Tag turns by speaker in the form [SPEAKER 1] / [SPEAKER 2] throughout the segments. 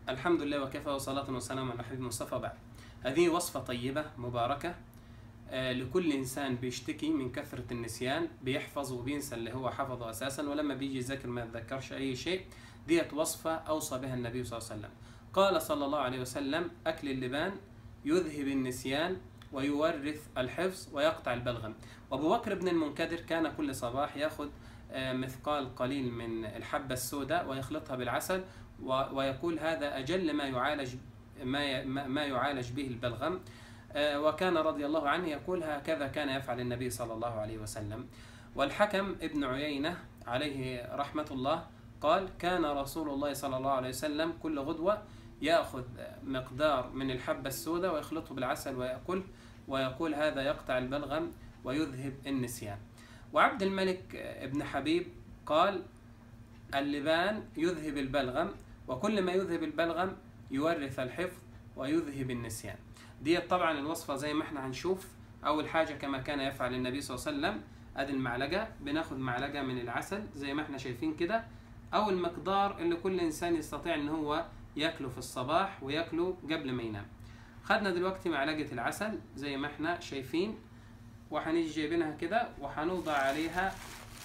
[SPEAKER 1] الحمد لله وكفى، وصلاة وسلام على حبيب المصطفى. بعد، هذه وصفة طيبة مباركة لكل إنسان بيشتكي من كثرة النسيان، بيحفظ وبينسى اللي هو حفظه أساسا، ولما بيجي يذاكر ما يتذكرش أي شيء. ديت وصفة أوصى بها النبي صلى الله عليه وسلم. قال صلى الله عليه وسلم: أكل اللبان يذهب النسيان ويورث الحفظ ويقطع البلغم. وأبو بكر بن المنكدر كان كل صباح يأخذ مثقال قليل من الحبة السوداء ويخلطها بالعسل، ويقول: هذا أجل ما يعالج به البلغم. وكان رضي الله عنه يقول: هكذا كان يفعل النبي صلى الله عليه وسلم. والحكم ابن عيينة عليه رحمة الله قال: كان رسول الله صلى الله عليه وسلم كل غدوة يأخذ مقدار من الحبة السوداء ويخلطه بالعسل ويقول: هذا يقطع البلغم ويذهب النسيان. وعبد الملك ابن حبيب قال: اللبان يذهب البلغم، وكل ما يذهب البلغم يورث الحفظ ويذهب النسيان. دي طبعا الوصفة زي ما احنا هنشوف. أول حاجة كما كان يفعل النبي صلى الله عليه وسلم، أدي المعلقة، بناخد معلقة من العسل زي ما احنا شايفين كده، أو المقدار اللي كل إنسان يستطيع إن هو ياكله في الصباح وياكله قبل ما ينام. خدنا دلوقتي معلقة العسل زي ما احنا شايفين، وهنيجي جايبينها كده وهنوضع عليها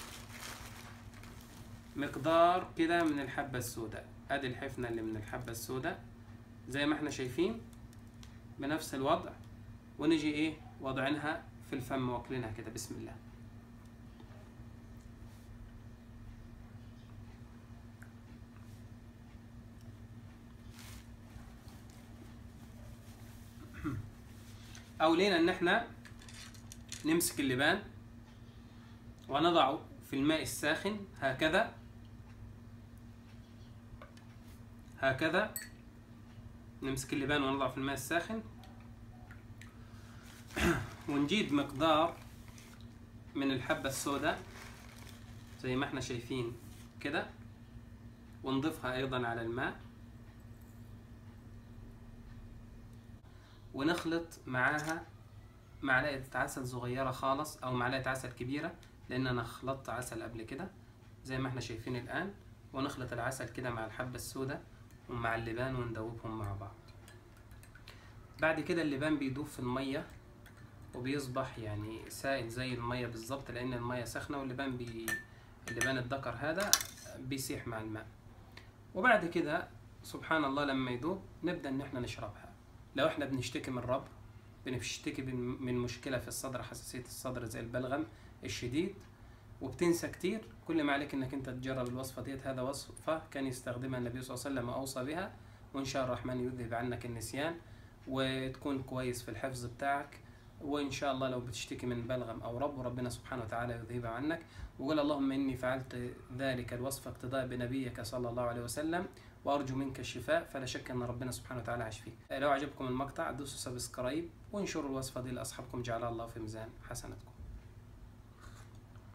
[SPEAKER 1] مقدار كده من الحبة السوداء. ادي الحفنة اللي من الحبة السوداء زي ما احنا شايفين بنفس الوضع، ونيجي وضعينها في الفم واكلينها كده. بسم الله. او لينا ان احنا نمسك اللبان ونضعه في الماء الساخن هكذا نمسك اللبان ونضعه في الماء الساخن، ونجيب مقدار من الحبة السوداء زي ما احنا شايفين كده، ونضيفها ايضا على الماء، ونخلط معاها معلقة عسل صغيرة خالص او معلقة عسل كبيرة، لان انا خلطت عسل قبل كده زي ما احنا شايفين الان. ونخلط العسل كده مع الحبة السوداء ومع اللبان وندوبهم مع بعض. بعد كده اللبان بيدوب في المية وبيصبح يعني سائل زي المية بالظبط، لان المية سخنة، واللبان اللبان الدكر هذا بيسيح مع الماء. وبعد كده سبحان الله لما يدوب نبدأ ان احنا نشربها. لو احنا بنشتكي من ربو، بنشتكي من مشكلة في الصدر، حساسية الصدر زي البلغم الشديد، وبتنسى كتير، كل ما عليك انك انت تجرب الوصفة ديت. هذا وصفة كان يستخدمها النبي صلى الله عليه وسلم وأوصى بها، وإن شاء الرحمن يذهب عنك النسيان وتكون كويس في الحفظ بتاعك. وإن شاء الله لو بتشتكي من بلغم أو رب، ربنا سبحانه وتعالى يذهبها عنك. وقل: اللهم إني فعلت ذلك الوصف اقتداء بنبيك صلى الله عليه وسلم، وأرجو منك الشفاء. فلا شك أن ربنا سبحانه وتعالى يشفيك. لو عجبكم المقطع دوسوا سبسكرايب وانشروا الوصفة دي لأصحابكم، جعلها الله في ميزان حسناتكم.